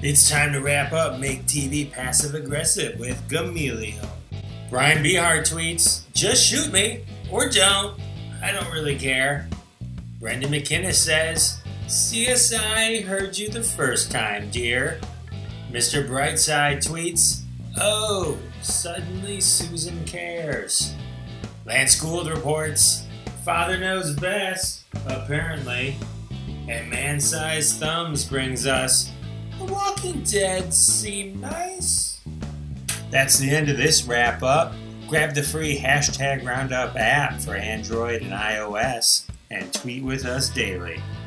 It's time to wrap up Make TV Passive Aggressive with Gamilio. Brian Behar tweets, "Just shoot me, or don't. I don't really care." Brendan McInnes says, "CSI heard you the first time, dear." Mr. Brightside tweets, "Oh, suddenly Susan cares." Lance Gould reports, "Father knows best, apparently." And Man-Sized Thumbs brings us, "The Walking Dead seem nice." That's the end of this wrap-up. Grab the free #Roundup app for Android and iOS and tweet with us daily.